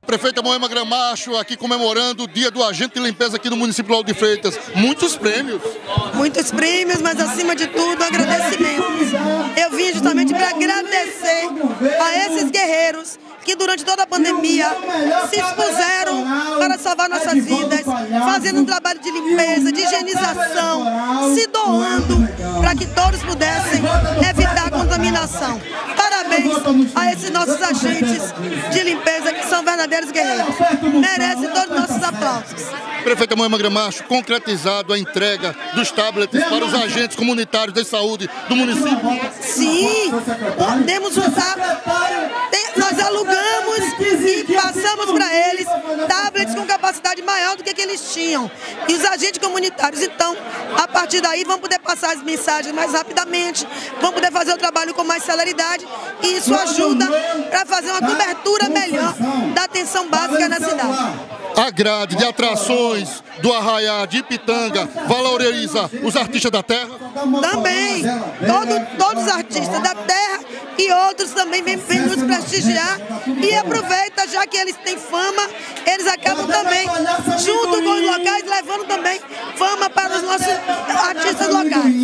prefeita Moema Gramacho aqui comemorando o dia do agente de limpeza aqui no município de Lauro de Freitas. Muitos prêmios. Muitos prêmios, mas acima de tudo, agradecimentos. Eu vim justamente para agradecer a esses guerreiros que durante toda a pandemia se expuseram para salvar nossas vidas, fazendo um trabalho de limpeza, de higienização, se doando para que todos pudessem evitar a contaminação. Parabéns a esses nossos agentes de limpeza que são verdadeiros guerreiros. Merecem todos os nossos aplausos. Prefeita Moema Gramacho, concretizado a entrega dos tablets para os agentes comunitários de saúde do município? Sim, podemos usar. Nós alugamos e passamos para eles tablets com capacidade maior do que eles tinham. E os agentes comunitários, então, a partir daí, vão poder passar as mensagens mais rapidamente, vão poder fazer o trabalho com mais celeridade e isso ajuda para fazer uma cobertura melhor da atenção básica na cidade. A grade de atrações do Arraiá de Ipitanga valoriza os artistas da terra? Também, todos os artistas da terra e outros também vêm nos prestigiar e aproveita, já que eles têm fama, eles acabam também, junto com os locais, levando também fama para os nossos artistas locais.